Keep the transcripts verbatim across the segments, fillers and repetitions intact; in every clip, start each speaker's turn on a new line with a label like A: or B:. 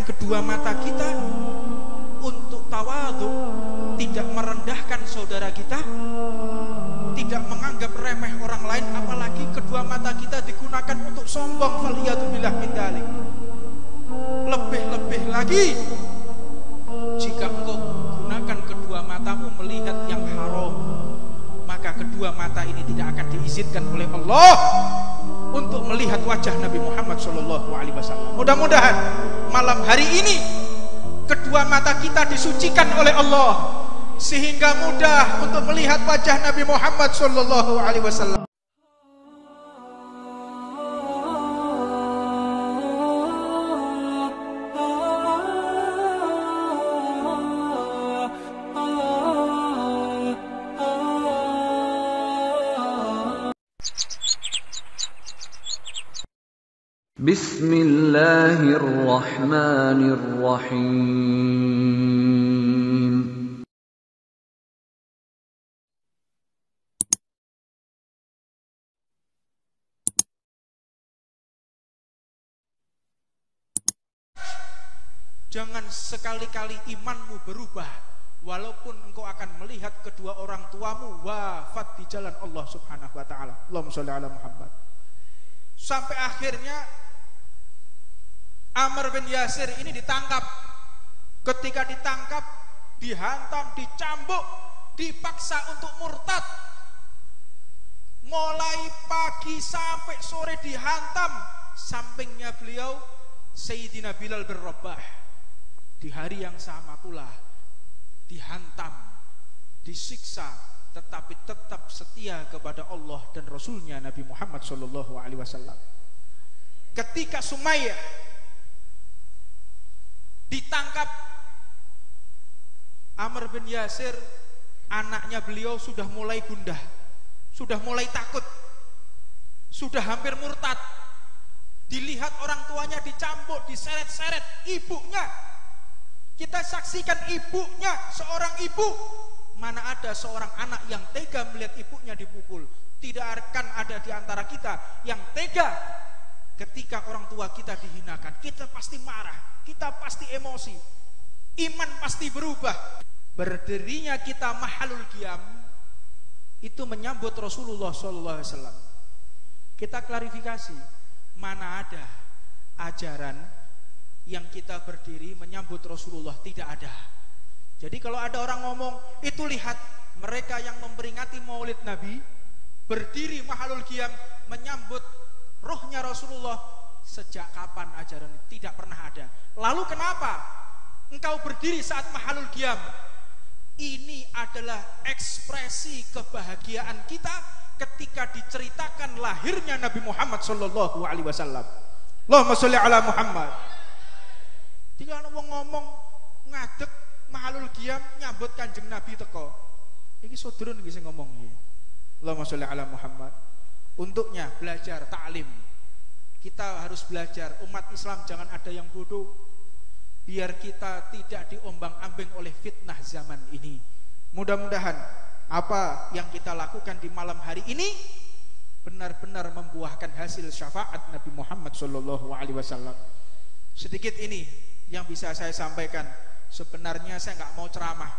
A: kedua mata kita untuk tawadhu, tidak merendahkan saudara kita, tidak menganggap remeh orang lain, apalagi kedua mata kita digunakan untuk sombong. Faliyatubillah min dzalik. Lebih-lebih lagi jika engkau gunakan kedua matamu melihat yang haram, maka kedua mata ini tidak akan diizinkan oleh Allah untuk melihat wajah Nabi Muhammad shallallahu alaihi wasallam. Mudah-mudahan malam hari ini kedua mata kita disucikan oleh Allah sehingga mudah untuk melihat wajah Nabi Muhammad shallallahu alaihi wasallam.
B: Bismillahirrahmanirrahim.
A: Jangan sekali-kali imanmu berubah walaupun engkau akan melihat kedua orang tuamu wafat di jalan Allah Subhanahu wa taala. Allahumma shalli ala Muhammad. Sampai akhirnya Ammar bin Yasir ini ditangkap. Ketika ditangkap, dihantam, dicambuk, dipaksa untuk murtad. Mulai pagi sampai sore dihantam. Sampingnya beliau Sayyidina Bilal bin Rabah. Di hari yang sama pula dihantam, disiksa, tetapi tetap setia kepada Allah dan Rasulnya Nabi Muhammad shallallahu alaihi wasallam. Ketika Sumayyah ditangkap, Ammar bin Yasir, anaknya beliau sudah mulai gundah, sudah mulai takut, sudah hampir murtad. Dilihat orang tuanya dicambuk, diseret-seret, ibunya, kita saksikan ibunya, seorang ibu. Mana ada seorang anak yang tega melihat ibunya dipukul? Tidak akan ada di antara kita yang tega ketika orang tua kita dihinakan. Kita pasti marah, kita pasti emosi, iman pasti berubah. Berdirinya kita mahalul qiyam itu menyambut Rasulullah shallallahu alaihi wasallam. Kita klarifikasi, mana ada ajaran yang kita berdiri menyambut Rasulullah? Tidak ada. Jadi kalau ada orang ngomong, itu lihat mereka yang memperingati maulid Nabi berdiri mahalul qiyam menyambut rohnya Rasulullah. Sejak kapan ajaran itu? Tidak pernah ada. Lalu kenapa engkau berdiri saat mahalul qiyam? Ini adalah ekspresi kebahagiaan kita ketika diceritakan lahirnya Nabi Muhammad sallallahu alaihi wasallam. Allahumma sholli ala Muhammad. Jika ada orang ngomong ngadeg mahalul qiyam nyambut Kanjeng Nabi teko, iki sodron iki sing ngomong iki. Allahumma sholli ala Muhammad. Untuknya belajar taklim. Kita harus belajar, umat Islam jangan ada yang bodoh. Biar kita tidak diombang-ambing oleh fitnah zaman ini. Mudah-mudahan apa yang kita lakukan di malam hari ini benar-benar membuahkan hasil syafaat Nabi Muhammad sallallahu alaihi wasallam. Sedikit ini yang bisa saya sampaikan. Sebenarnya saya nggak mau ceramah,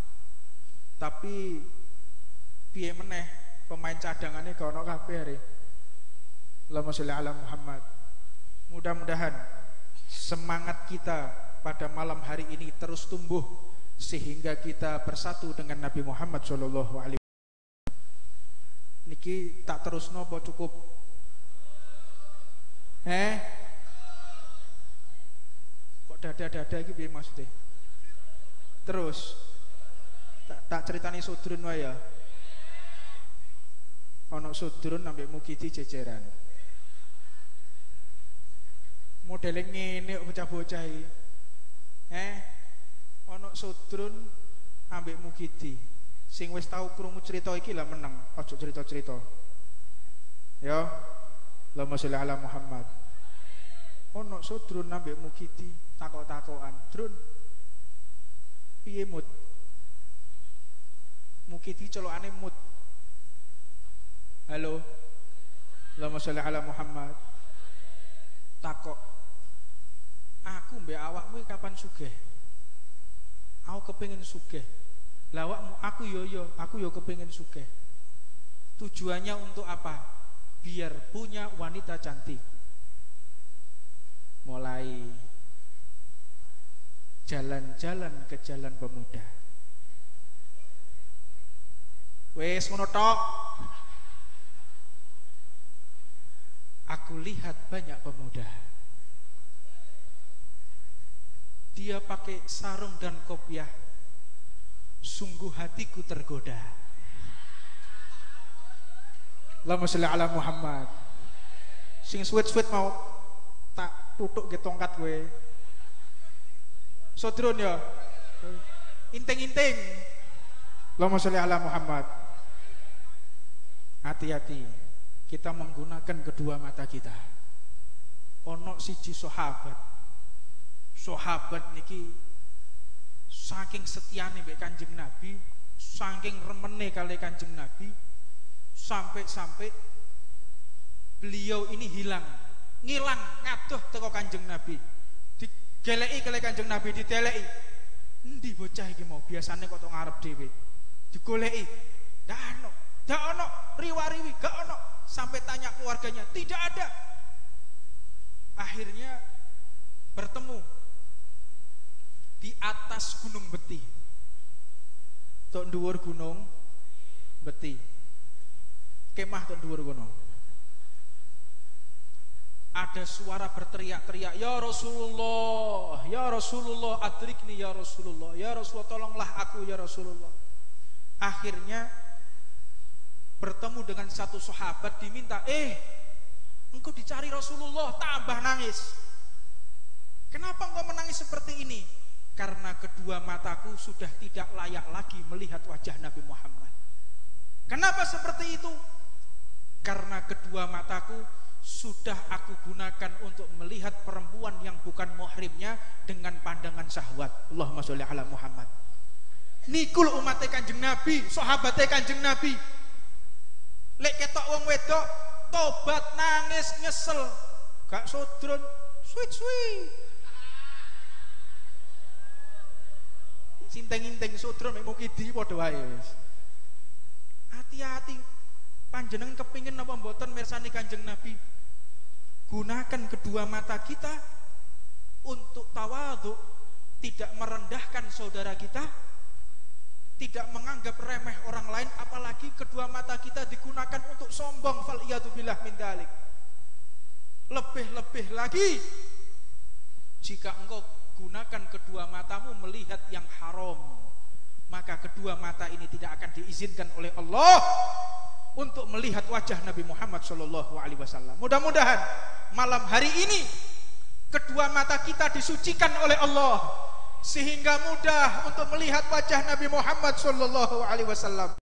A: tapi piye meneh pemain cadangannya gak ono kabeh hari. Allahumma sholli ala Muhammad. Mudah-mudahan semangat kita pada malam hari ini terus tumbuh sehingga kita bersatu dengan Nabi Muhammad shallallahu alaihi wasallam. Niki tak terus nopo cukup? Eh? Kok dada-dada iki piye maksudnya? Terus tak, tak ceritani sudrun wae ya. Ono sudrun ambek mukidi jejeran. Modele ngene bocah-bocah iki. Eh, ono sudrun ambek mukidi. Sing wis tau krungu cerita iki lah meneng, aja cerita-cerita. Ya. Allahumma sholli ala Muhammad. Ono sudrun ambek mukidi, takok-takokan. Drun. Piye mut? Mukidi celokane mut. Halo. Allahumma sholli ala Muhammad. Takok. aku mbek awakmu kapan sugih? Aku kepengin sugih. Lah awakmu, aku yo yo, aku yo kepengin sugih. Tujuannya untuk apa? Biar punya wanita cantik. Mulai jalan-jalan ke jalan pemuda. Wes ngono tok. Aku lihat banyak pemuda. Dia pakai sarung dan kopiah. Sungguh hatiku tergoda. Allahumma sholli ala Muhammad. Sing sweet-sweet mau tak tutuk ke tongkat gue. Sodron ya. Inting-inting. Allahumma sholli ala Muhammad. Hati-hati. Kita menggunakan kedua mata kita. Ono siji sahabat. Sahabat niki saking setiane mbek Kanjeng Nabi, saking remene kali Kanjeng Nabi, sampai-sampai beliau ini hilang, ngilang ngadoh teko Kanjeng Nabi. Digeleki kali Kanjeng Nabi, diteleki. Endi bocah iki mau? Biasane kok tok ngarep dhewe. Digoleki. Ndak ono, ndak ono, riwariwi, gak ono. Sampai tanya keluarganya, tidak ada. Akhirnya bertemu di atas Gunung Beti. Tok dhuwur Gunung Beti. Kemah tok dhuwur kono. Ada suara berteriak-teriak, "Ya Rasulullah, ya Rasulullah, adrikni ya Rasulullah. Ya Rasulullah, tolonglah aku ya Rasulullah." Akhirnya bertemu dengan satu sahabat, diminta, "Eh, engkau dicari Rasulullah." Tambah nangis. Kenapa engkau menangis seperti ini? Karena kedua mataku sudah tidak layak lagi melihat wajah Nabi Muhammad. Kenapa seperti itu? Karena kedua mataku sudah aku gunakan untuk melihat perempuan yang bukan muhrimnya dengan pandangan syahwat. Allahumma sholli ala Muhammad. Nikul umatnya Kanjeng Nabi, sahabatnya Kanjeng Nabi. Lek ketok wong wedok tobat, nangis, nyesel, gak sodron, sweet-sweet. Sinteng-inteng sodron mek mukidi padha wae wis. Hati-hati. Panjenengan kepingin napa mboten mirsani Kanjeng Nabi? Gunakan kedua mata kita untuk tawadhu, tidak merendahkan saudara kita, tidak menganggap remeh orang lain, apalagi kedua mata kita digunakan untuk sombong. Fal iyadzubillah min dzalik. Lebih-lebih lagi jika engkau gunakan kedua matamu melihat yang haram, maka kedua mata ini tidak akan diizinkan oleh Allah untuk melihat wajah Nabi Muhammad shallallahu alaihi wasallam. Mudah-mudahan malam hari ini kedua mata kita disucikan oleh Allah sehingga mudah untuk melihat wajah Nabi Muhammad shallallahu alaihi wasallam.